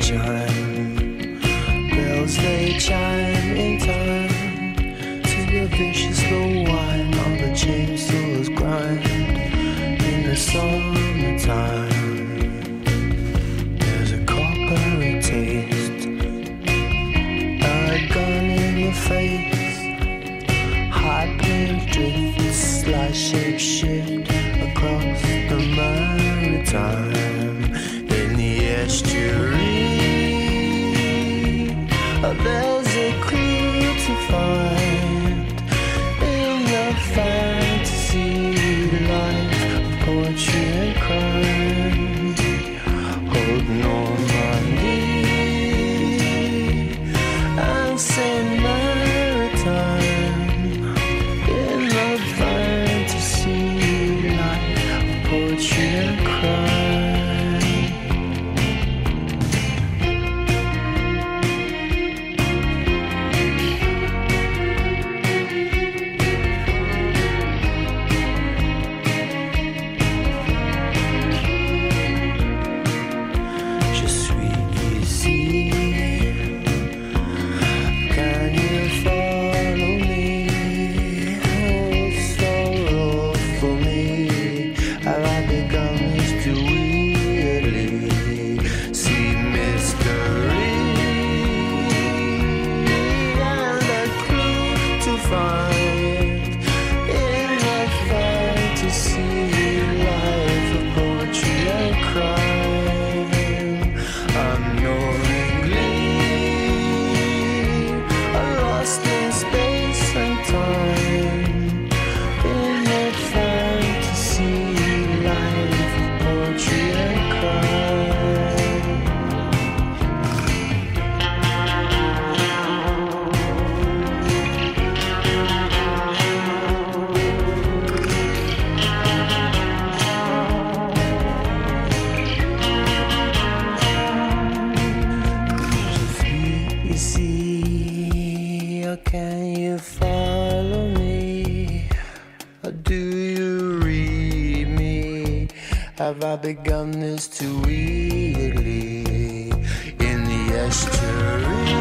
chime, bells they chime in time to the vicious slow whine of the chainsaw's grind in the summertime. There's a coppery taste, a gun in your face, high planes drifts like shape shift across the maritime. In the estuary, there's a clue to find in the fantasy life of poetry and crime. Hold Normandy and Saint Maritime in the fantasy life of poetry and crime. Can you follow me? Or do you read me? Have I begun this too weirdly? In the estuary,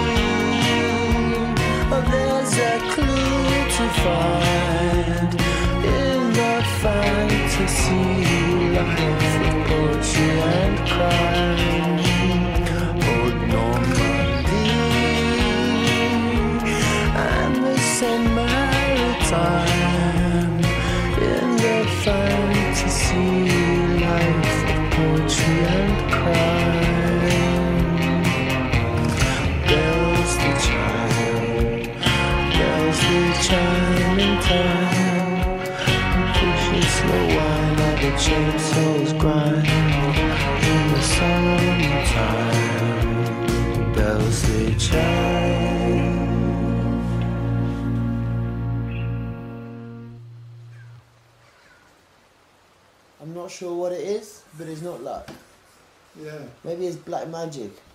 there's a clue to find in the fantasy life of poetry and crime. Old Normandy and the Saint Maritime in the fantasy life of poetry and crime. Bells they chime in time, pushing slow wine of the chainsaw's grind in the summertime. Bells they chime. I'm not sure what it is, but it's not luck. Yeah. Maybe it's black magic.